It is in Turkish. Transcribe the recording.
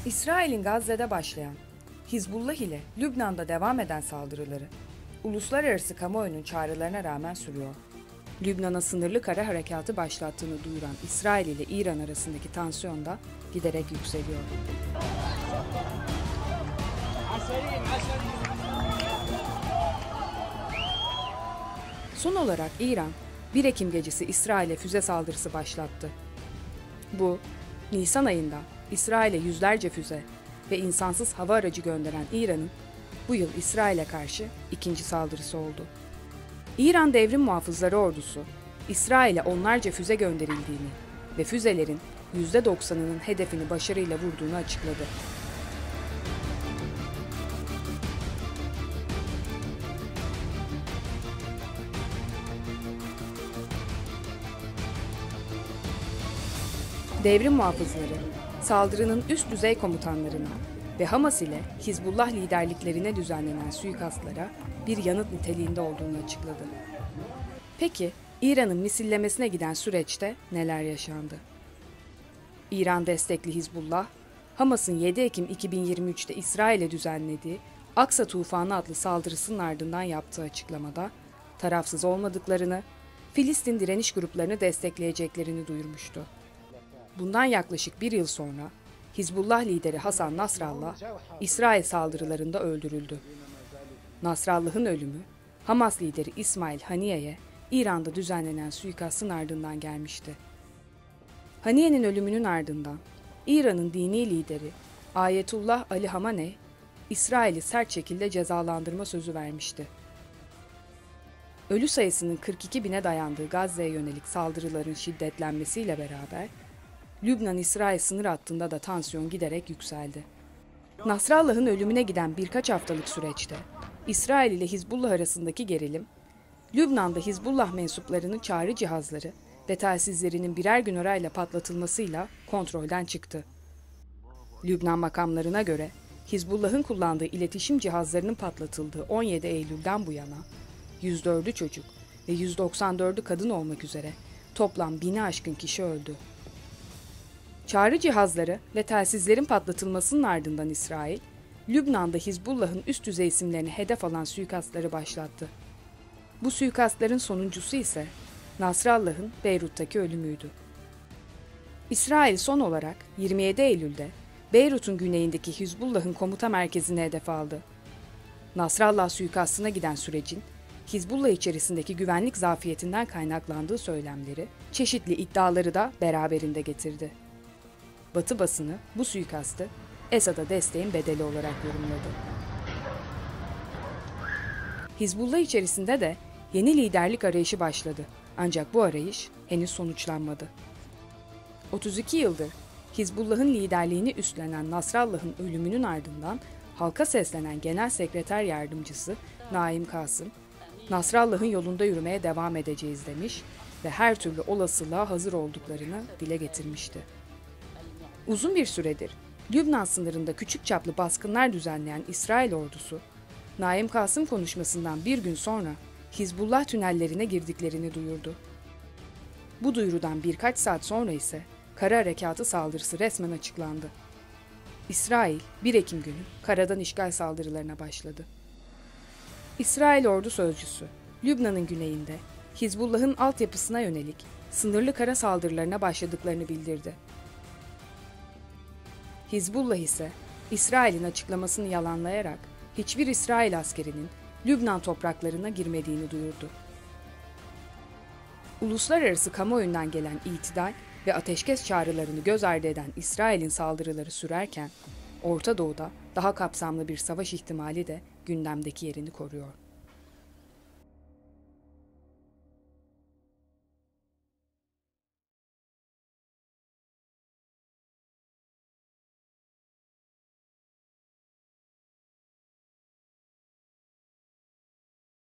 İsrail'in Gazze'de başlayan, Hizbullah ile Lübnan'da devam eden saldırıları, uluslararası kamuoyunun çağrılarına rağmen sürüyor. Lübnan'a sınırlı kara harekatı başlattığını duyuran İsrail ile İran arasındaki tansiyon da giderek yükseliyor. Son olarak İran, 1 Ekim gecesi İsrail'e füze saldırısı başlattı. Bu, Nisan ayında İsrail'e yüzlerce füze ve insansız hava aracı gönderen İran'ın bu yıl İsrail'e karşı ikinci saldırısı oldu. İran Devrim Muhafızları Ordusu, İsrail'e onlarca füze gönderildiğini ve füzelerin %90'ının hedefini başarıyla vurduğunu açıkladı. Devrim muhafızları, saldırının üst düzey komutanlarına ve Hamas ile Hizbullah liderliklerine düzenlenen suikastlara bir yanıt niteliğinde olduğunu açıkladı. Peki, İran'ın misillemesine giden süreçte neler yaşandı? İran destekli Hizbullah, Hamas'ın 7 Ekim 2023'te İsrail'e düzenlediği Aksa Tufanı adlı saldırısının ardından yaptığı açıklamada tarafsız olmadıklarını, Filistin direniş gruplarını destekleyeceklerini duyurmuştu. Bundan yaklaşık bir yıl sonra Hizbullah lideri Hasan Nasrallah, İsrail saldırılarında öldürüldü. Nasrallah'ın ölümü, Hamas lideri İsmail Haniye'ye İran'da düzenlenen suikastın ardından gelmişti. Haniye'nin ölümünün ardından İran'ın dini lideri Ayetullah Ali Hamenei, İsrail'i sert şekilde cezalandırma sözü vermişti. Ölü sayısının 42 bine dayandığı Gazze'ye yönelik saldırıların şiddetlenmesiyle beraber, Lübnan-İsrail sınır hattında da tansiyon giderek yükseldi. Nasrallah'ın ölümüne giden birkaç haftalık süreçte İsrail ile Hizbullah arasındaki gerilim, Lübnan'da Hizbullah mensuplarının çağrı cihazları ve telsizlerinin birer gün arayla patlatılmasıyla kontrolden çıktı. Lübnan makamlarına göre Hizbullah'ın kullandığı iletişim cihazlarının patlatıldığı 17 Eylül'den bu yana 104'ü çocuk ve 194'ü kadın olmak üzere toplam 1000'i aşkın kişi öldü. Çağrı cihazları ve telsizlerin patlatılmasının ardından İsrail, Lübnan'da Hizbullah'ın üst düzey isimlerini hedef alan suikastları başlattı. Bu suikastların sonuncusu ise Nasrallah'ın Beyrut'taki ölümüydü. İsrail son olarak 27 Eylül'de Beyrut'un güneyindeki Hizbullah'ın komuta merkezini hedef aldı. Nasrallah suikastına giden sürecin Hizbullah içerisindeki güvenlik zafiyetinden kaynaklandığı söylemleri, çeşitli iddiaları da beraberinde getirdi. Batı basını bu suikastı Esad'a desteğin bedeli olarak yorumladı. Hizbullah içerisinde de yeni liderlik arayışı başladı. Ancak bu arayış henüz sonuçlanmadı. 32 yıldır Hizbullah'ın liderliğini üstlenen Nasrallah'ın ölümünün ardından halka seslenen Genel Sekreter Yardımcısı Naim Kasım, Nasrallah'ın yolunda yürümeye devam edeceğiz demiş ve her türlü olasılığa hazır olduklarını dile getirmişti. Uzun bir süredir Lübnan sınırında küçük çaplı baskınlar düzenleyen İsrail ordusu, Naim Kasım konuşmasından bir gün sonra Hizbullah tünellerine girdiklerini duyurdu. Bu duyurudan birkaç saat sonra ise kara harekatı saldırısı resmen açıklandı. İsrail 1 Ekim günü karadan işgal saldırılarına başladı. İsrail ordu sözcüsü, Lübnan'ın güneyinde Hizbullah'ın altyapısına yönelik sınırlı kara saldırılarına başladıklarını bildirdi. Hizbullah ise İsrail'in açıklamasını yalanlayarak hiçbir İsrail askerinin Lübnan topraklarına girmediğini duyurdu. Uluslararası kamuoyundan gelen itidal ve ateşkes çağrılarını göz ardı eden İsrail'in saldırıları sürerken, Orta Doğu'da daha kapsamlı bir savaş ihtimali de gündemdeki yerini koruyor.